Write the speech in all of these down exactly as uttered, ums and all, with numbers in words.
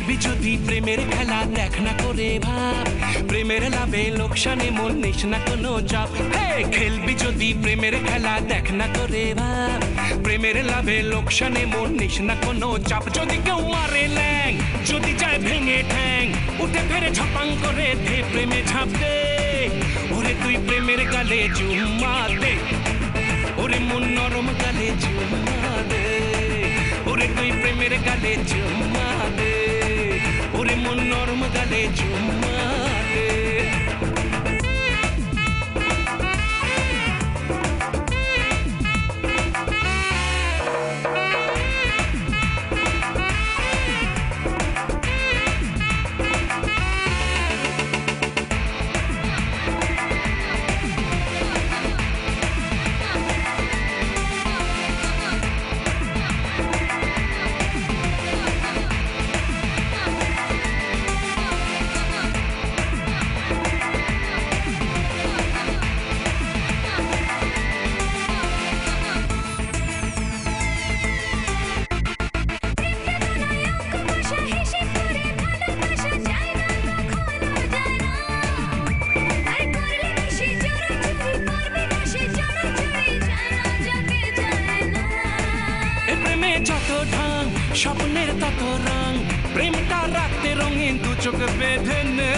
খেলবি যদি প্রেমের খেলা দেখ না করে ভাব, প্রেমের লাভে লোকসানে মন নিস না কোনো চাপ। হে খেলবি যদি প্রেমের খেলা দেখ না করে ভাব, প্রেমের লাভে লোকসানে মন নিস না কোনো চাপ। যদি কেউ মারে ল্যাং, যদি যায় ভেঙে ঠ্যাং, উঠে ফেরে ঝপাং করে দে প্রেমে ঝাঁপ দে। ওরে তুই প্রেমের গালে চুম্মা দে, ওরে মন নরম গালে চুম্মা দে। ওরে তুই প্রেমের গালে চুম্মা দে, ওরে মন নরম গালে চুম্মা দে। স্বপ্নের তত রং, প্রেমটা রাতে রঙিন দু চোখ বেঁধে নে।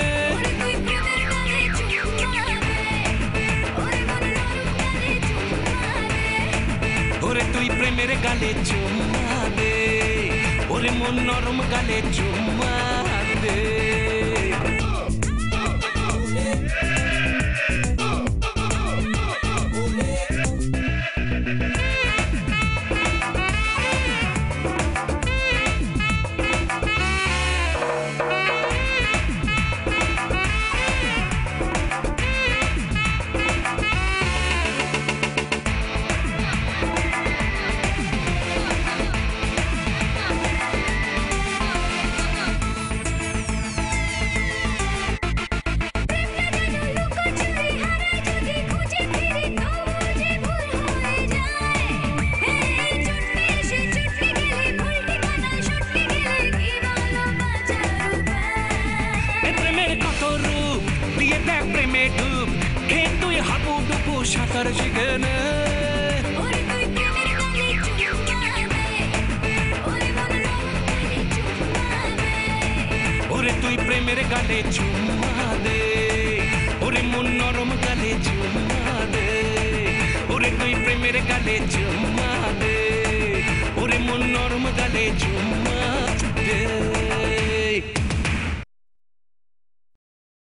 ওরে তুই প্রেমের গালে চুম্মা দে, ওরে মন নরম গালে চুম্মা দে। সাঁতার শিখে নে। ওরে তুই প্রেমের গালে চুম্মা দে, ওরে মন নরম গালে চুম্মা দে। ওরে তুই প্রেমের গালে চুম্মা দে, ওরে মন নরম গালে চুম্মা দে।